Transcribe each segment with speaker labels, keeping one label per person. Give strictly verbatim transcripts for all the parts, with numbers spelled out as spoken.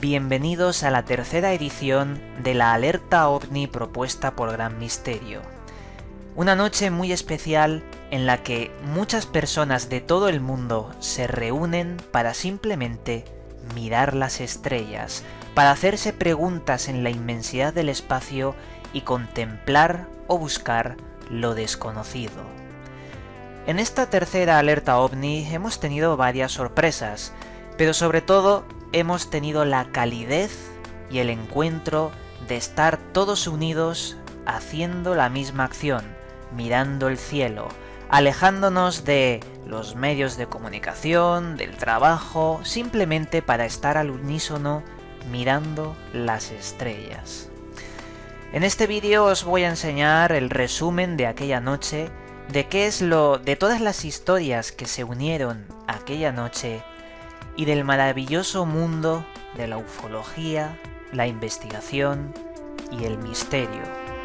Speaker 1: Bienvenidos a la tercera edición de la alerta OVNI propuesta por Gran Misterio. Una noche muy especial en la que muchas personas de todo el mundo se reúnen para simplemente mirar las estrellas, para hacerse preguntas en la inmensidad del espacio y contemplar o buscar lo desconocido. En esta tercera alerta OVNI hemos tenido varias sorpresas, pero sobre todo hemos tenido la calidez y el encuentro de estar todos unidos haciendo la misma acción, mirando el cielo, alejándonos de los medios de comunicación, del trabajo, simplemente para estar al unísono mirando las estrellas. En este vídeo os voy a enseñar el resumen de aquella noche, de qué es lo de todas las historias que se unieron aquella noche y del maravilloso mundo de la ufología, la investigación y el misterio.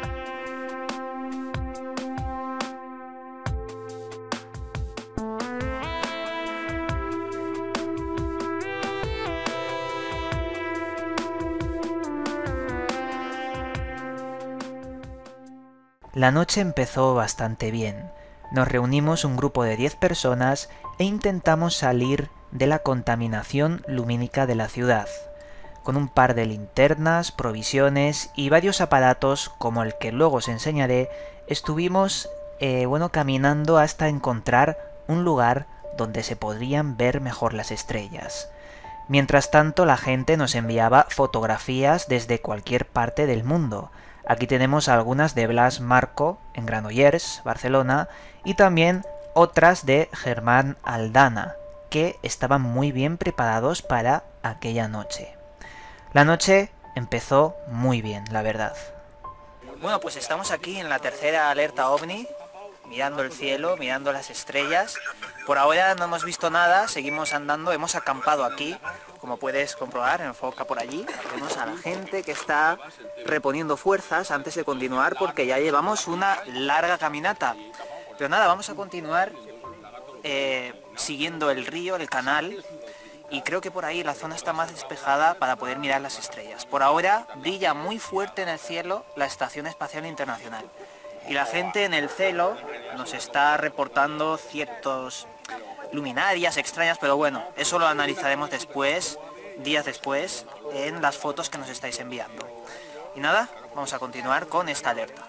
Speaker 1: La noche empezó bastante bien. Nos reunimos un grupo de diez personas e intentamos salir de la contaminación lumínica de la ciudad, con un par de linternas, provisiones y varios aparatos como el que luego os enseñaré. Estuvimos eh, bueno, caminando hasta encontrar un lugar donde se podrían ver mejor las estrellas. Mientras tanto, la gente nos enviaba fotografías desde cualquier parte del mundo. Aquí tenemos algunas de Blas Marco en Granollers, Barcelona, y también otras de Germán Aldana, que estaban muy bien preparados para aquella noche. La noche empezó muy bien, la verdad. Bueno, pues estamos aquí en la tercera alerta OVNI, mirando el cielo, mirando las estrellas. Por ahora no hemos visto nada, seguimos andando, hemos acampado aquí, como puedes comprobar, enfoca por allí. Vemos a la gente que está reponiendo fuerzas antes de continuar porque ya llevamos una larga caminata. Pero nada, vamos a continuar eh, siguiendo el río, el canal, y creo que por ahí la zona está más despejada para poder mirar las estrellas. Por ahora brilla muy fuerte en el cielo la Estación Espacial Internacional. Y la gente en el cielo nos está reportando ciertos luminarias extrañas, pero bueno, eso lo analizaremos después, días después, en las fotos que nos estáis enviando. Y nada, vamos a continuar con esta alerta.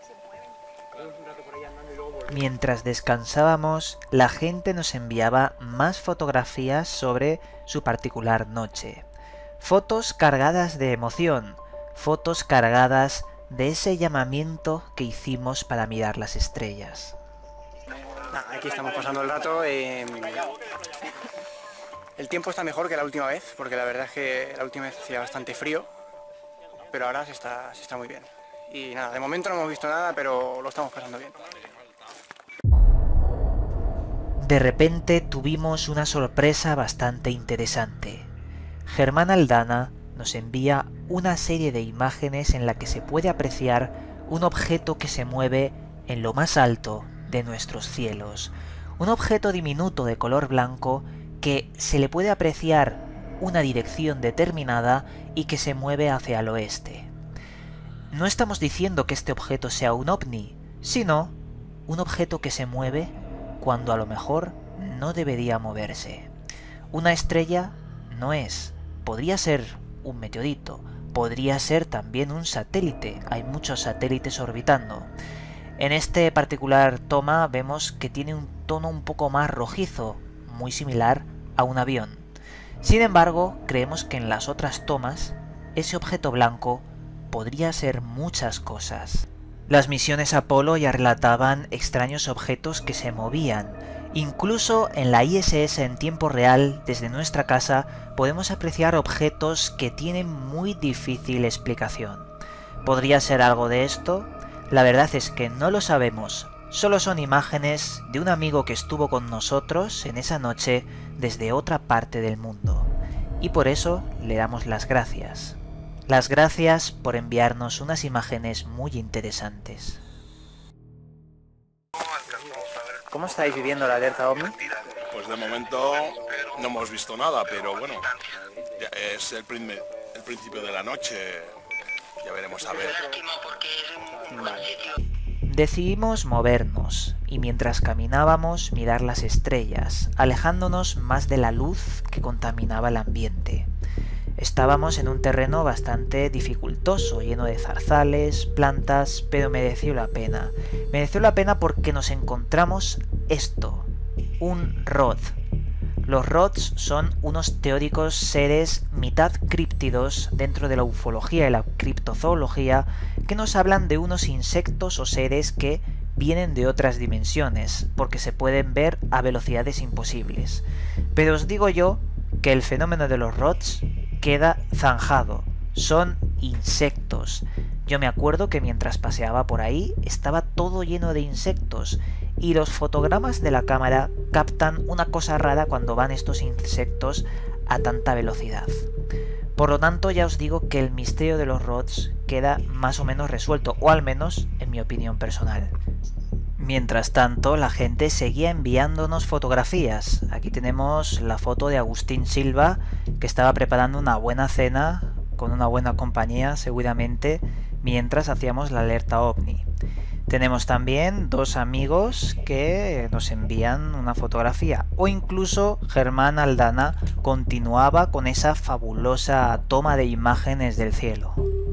Speaker 1: Mientras descansábamos, la gente nos enviaba más fotografías sobre su particular noche. Fotos cargadas de emoción, fotos cargadas de ese llamamiento que hicimos para mirar las estrellas.
Speaker 2: Aquí estamos pasando el rato. Eh, el tiempo está mejor que la última vez, porque la verdad es que la última vez hacía bastante frío, pero ahora se está, se está muy bien. Y nada, de momento no hemos visto nada, pero lo estamos pasando bien.
Speaker 1: De repente tuvimos una sorpresa bastante interesante. Germán Aldana nos envía una serie de imágenes en la que se puede apreciar un objeto que se mueve en lo más alto de nuestros cielos. Un objeto diminuto de color blanco que se le puede apreciar una dirección determinada y que se mueve hacia el oeste. No estamos diciendo que este objeto sea un ovni, sino un objeto que se mueve cuando a lo mejor no debería moverse. Una estrella no es, podría ser un meteorito, podría ser también un satélite, hay muchos satélites orbitando. En este particular toma vemos que tiene un tono un poco más rojizo, muy similar a un avión. Sin embargo, creemos que en las otras tomas, ese objeto blanco podría ser muchas cosas. Las misiones Apolo ya relataban extraños objetos que se movían. Incluso en la I S S en tiempo real, desde nuestra casa, podemos apreciar objetos que tienen muy difícil explicación. ¿Podría ser algo de esto? La verdad es que no lo sabemos. Solo son imágenes de un amigo que estuvo con nosotros en esa noche desde otra parte del mundo. Y por eso le damos las gracias. Las gracias por enviarnos unas imágenes muy interesantes. ¿Cómo estáis viviendo la alerta OVNI?
Speaker 3: Pues de momento no hemos visto nada, pero bueno, es el primer, el principio de la noche. Ya veremos a ver.
Speaker 1: Decidimos movernos y mientras caminábamos mirar las estrellas, alejándonos más de la luz que contaminaba el ambiente. Estábamos en un terreno bastante dificultoso, lleno de zarzales, plantas, pero mereció la pena. Mereció la pena porque nos encontramos esto, un Rod. Los Rods son unos teóricos seres mitad críptidos dentro de la ufología y la criptozoología que nos hablan de unos insectos o seres que vienen de otras dimensiones, porque se pueden ver a velocidades imposibles. Pero os digo yo que el fenómeno de los Rods queda zanjado. Son insectos. Yo me acuerdo que mientras paseaba por ahí estaba todo lleno de insectos y los fotogramas de la cámara captan una cosa rara cuando van estos insectos a tanta velocidad. Por lo tanto, ya os digo que el misterio de los Rods queda más o menos resuelto, o al menos en mi opinión personal. Mientras tanto, la gente seguía enviándonos fotografías. Aquí tenemos la foto de Agustín Silva, que estaba preparando una buena cena, con una buena compañía seguramente, mientras hacíamos la alerta OVNI. Tenemos también dos amigos que nos envían una fotografía, o incluso Germán Aldana continuaba con esa fabulosa toma de imágenes del cielo.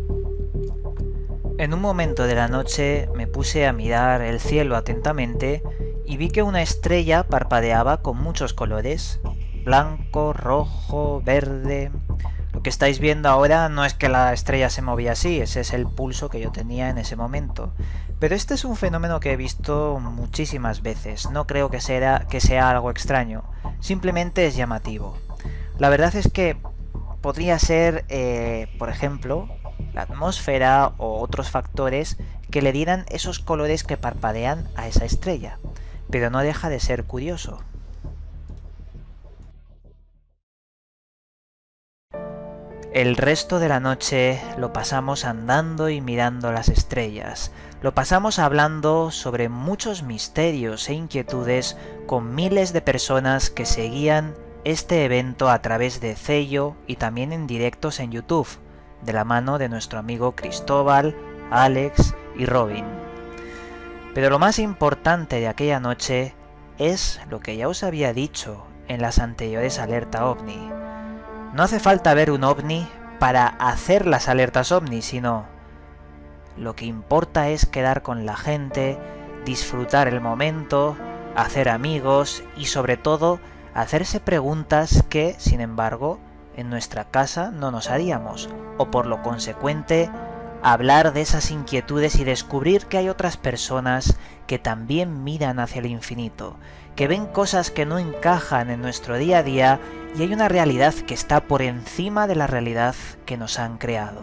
Speaker 1: En un momento de la noche me puse a mirar el cielo atentamente y vi que una estrella parpadeaba con muchos colores, blanco, rojo, verde. Lo que estáis viendo ahora no es que la estrella se movía así, ese es el pulso que yo tenía en ese momento. Pero este es un fenómeno que he visto muchísimas veces, no creo que sea, que sea algo extraño, simplemente es llamativo. La verdad es que podría ser, eh, por ejemplo, la atmósfera o otros factores que le dieran esos colores que parpadean a esa estrella, pero no deja de ser curioso. El resto de la noche lo pasamos andando y mirando las estrellas. Lo pasamos hablando sobre muchos misterios e inquietudes con miles de personas que seguían este evento a través de Cello y también en directos en YouTube, de la mano de nuestro amigo Cristóbal, Alex y Robin. Pero lo más importante de aquella noche es lo que ya os había dicho en las anteriores alertas OVNI. No hace falta ver un OVNI para hacer las alertas OVNI, sino lo que importa es quedar con la gente, disfrutar el momento, hacer amigos y sobre todo hacerse preguntas que, sin embargo, en nuestra casa no nos haríamos, o por lo consecuente, hablar de esas inquietudes y descubrir que hay otras personas que también miran hacia el infinito, que ven cosas que no encajan en nuestro día a día y hay una realidad que está por encima de la realidad que nos han creado.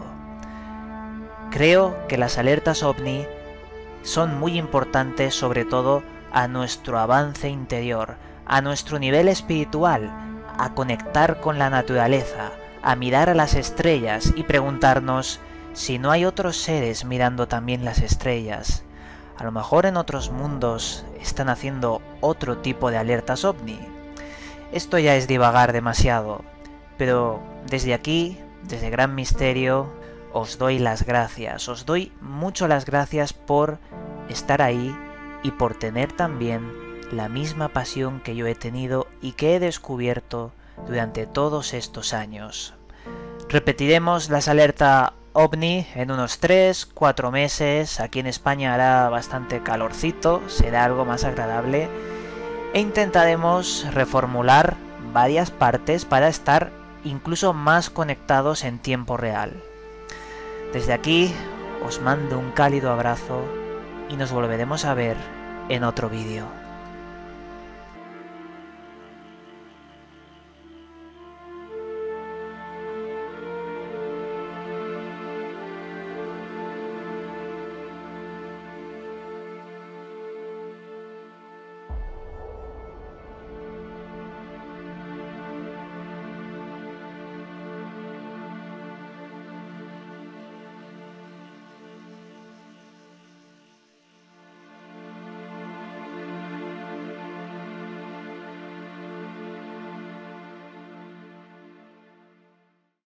Speaker 1: Creo que las alertas OVNI son muy importantes sobre todo a nuestro avance interior, a nuestro nivel espiritual, a conectar con la naturaleza, a mirar a las estrellas y preguntarnos si no hay otros seres mirando también las estrellas. A lo mejor en otros mundos están haciendo otro tipo de alertas OVNI. Esto ya es divagar demasiado, pero desde aquí, desde Gran Misterio, os doy las gracias, os doy mucho las gracias por estar ahí y por tener también la misma pasión que yo he tenido y que he descubierto durante todos estos años. Repetiremos las alertas OVNI en unos tres cuatro meses, aquí en España hará bastante calorcito, será algo más agradable, e intentaremos reformular varias partes para estar incluso más conectados en tiempo real. Desde aquí os mando un cálido abrazo y nos volveremos a ver en otro vídeo.